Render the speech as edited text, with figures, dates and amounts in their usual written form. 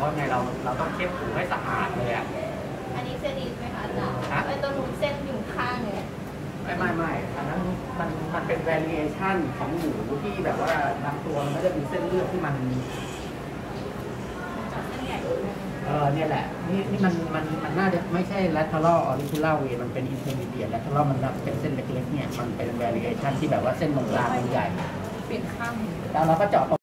ราะไงเราต้องเช็ดหูให้สะอาดเลยอ่ะอันนี้เส้นดีไหมคะอาจารย์ไอ้ตัวหนูเส้นอยู่ข้างเลยไม่อันนั้นมันเป็น variation ของหมูที่แบบว่าบางตัวมันก็จะมีเส้นเลือดที่มันเนี่ยแหละนี่มันน่าจะไม่ใช่ lateral auricular vein มันเป็น intermediate lateral มันเป็นเส้นเล็กๆเนี่ยมันเป็น variation ที่แบบว่าเส้นตรงกลางมันใหญ่เปลี่ยนข้างแล้วเราก็เจาะ